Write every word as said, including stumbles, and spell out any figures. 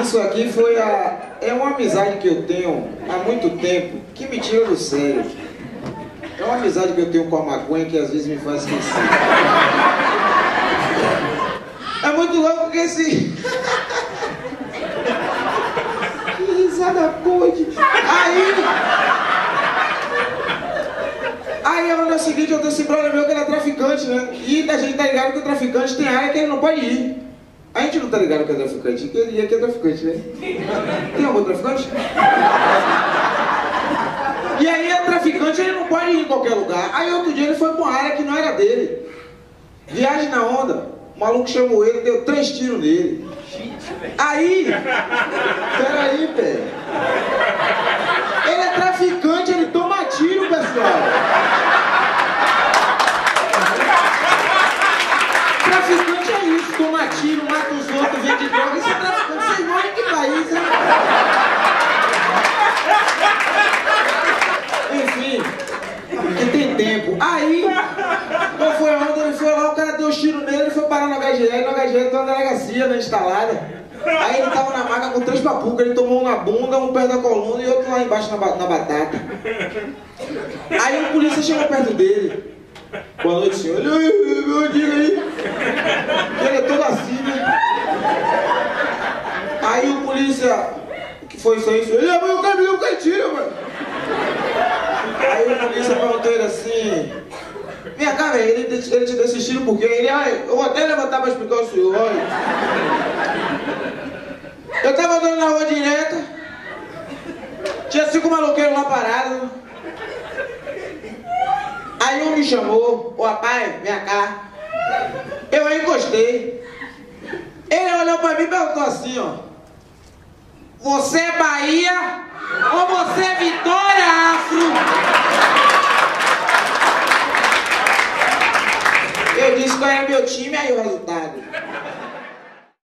Isso aqui foi a... é uma amizade que eu tenho há muito tempo que me tira do sério. É uma amizade que eu tenho com a maconha que às vezes me faz esquecer. É muito louco porque esse... Que risada pode. Aí... Aí é o seguinte, eu tenho esse brother meu que ele é traficante, né? E a gente tá ligado que o traficante tem área que ele não pode ir. A gente não tá ligado que é traficante, que ele ia que é traficante, né? Tem algum traficante? E aí é traficante, ele não pode ir em qualquer lugar. Aí outro dia ele foi pra uma área que não era dele. Viagem na onda. O maluco chamou ele, deu três tiros nele. Aí... Peraí, velho. Ele é traficante, ele toma tiro, pessoal. Traficante é isso, toma tiro, mata os outros, vende droga. Isso é traficante, vocês moram em que país, hein? Enfim, que tem tempo. Aí, qual foi a onda? Ele foi lá, o cara deu um tiro nele, ele foi parar no H G L, no H G L tem uma delegacia, né, instalada. Aí ele tava na maca com três papucas, ele tomou um na bunda, um perto da coluna e outro lá embaixo na, na batata. Aí o polícia chegou perto dele. Boa noite, senhor. Ele, ai, meu dia aí. Ele é todo assim, né? Aí o polícia, que foi isso aí, ele, mas o caminhão cai tiro, mano. Aí o polícia perguntou ele assim, minha cara, ele, ele te deu esse tiro por quê? Ele, ai, eu vou até levantar pra explicar ao senhor, olha. Eu tava andando na rua direta, tinha cinco maloqueiros lá parados. Aí um me chamou, ô rapaz, vem cá. Eu aí encostei. Ele olhou pra mim e perguntou assim, ó. Você é Bahia ou você é Vitória Afro? Eu disse qual era meu time, aí o resultado.